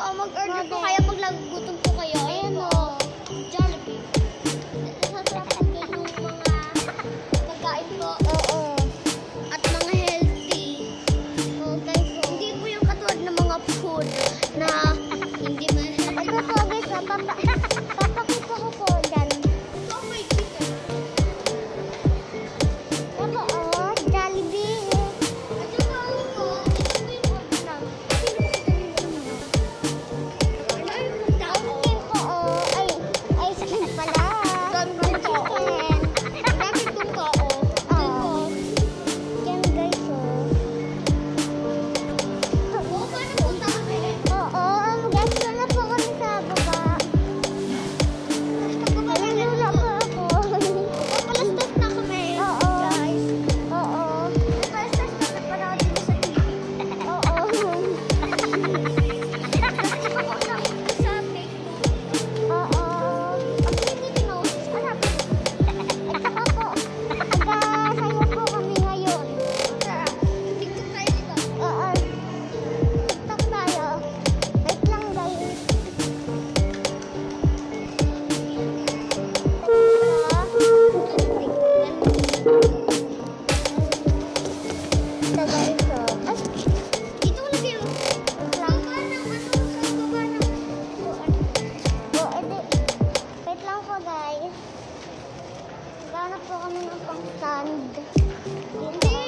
mag-order po kayo pag nagugutom po kayo. Ayan o. Jollibee. Sasarap din yung mga pagkain po. Oo. At mga healthy. Okay po. Hindi po yung katulad ng mga food na hindi ma-healthy. Ito po guys, papakita ko po dyan. Ito may chicken. Ito oh, Jollibee. At saka po, ito po yung order namin. Sino po sa nila naman? Wala yung tao. Chicken po oh. Ay, chicken pala. Dami kong tao. Chicken. Dami kong tao. Oo. Chicken guys oh. Oo, paano punta kami? Oo, guys, na po kami sa baba. Nalulula po ako. Papalastas na kami. Oo. Guys. Oo. Papalastas na napanood mo sa TV. Oo. Iba ko na sa Facebook. Oo. Pag hindi pinost, hanapin mo. At saka po, nagkasayo po kami ngayon. Tara, TikTok tayo dito. Oo. TikTok tayo. Wait lang guys. Ito guys oh. Dito ko lagay mo. Baba ng ano, sa baba ng... Wait lang po guys. Ganap po kami ng pang-stand. Hindi.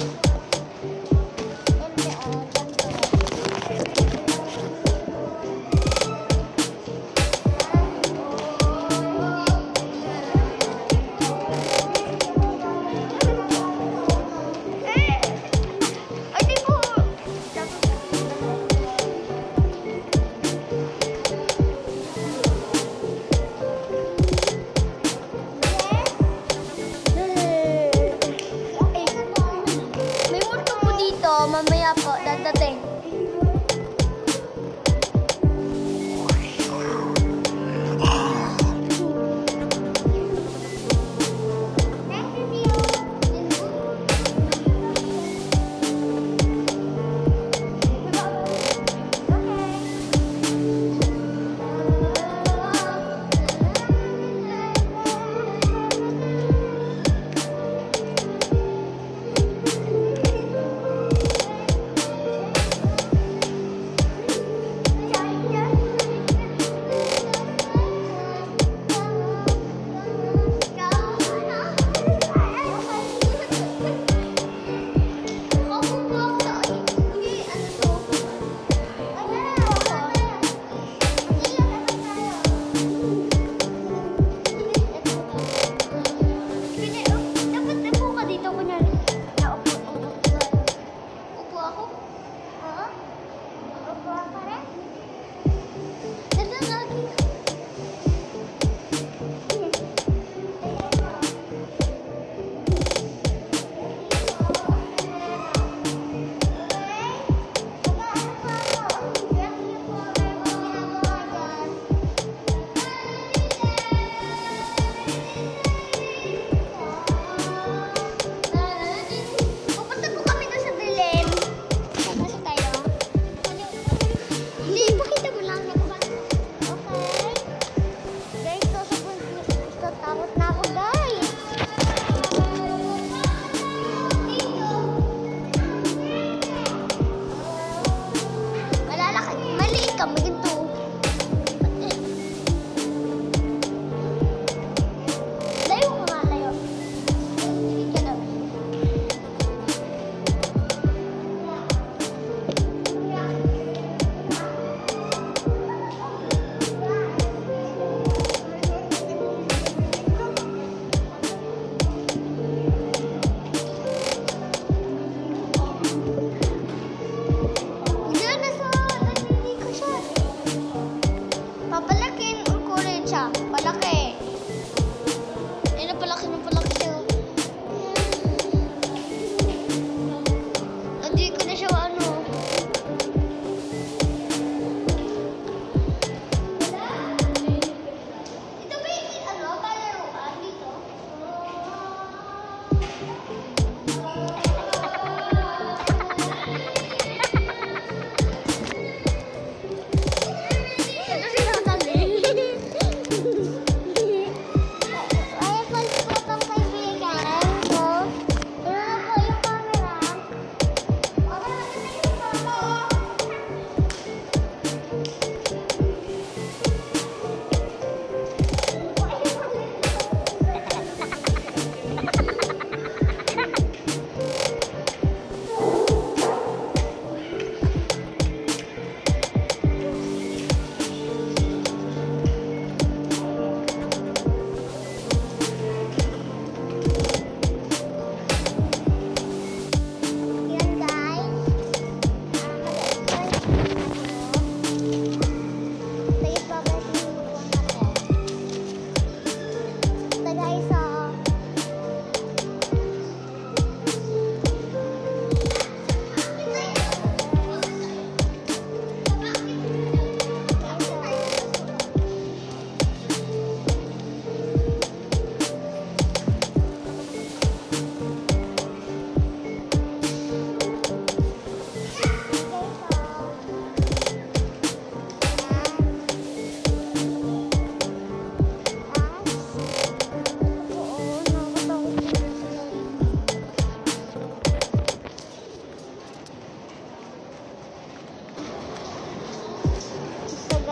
Hindi oh, dyan po. Ay, di po. May multo po dito. Mamaya po, dadating.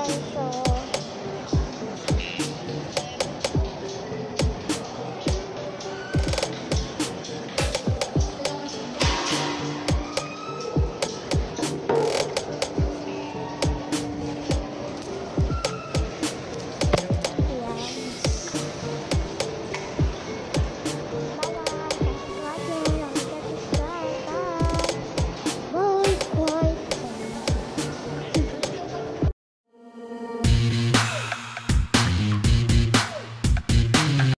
pesos.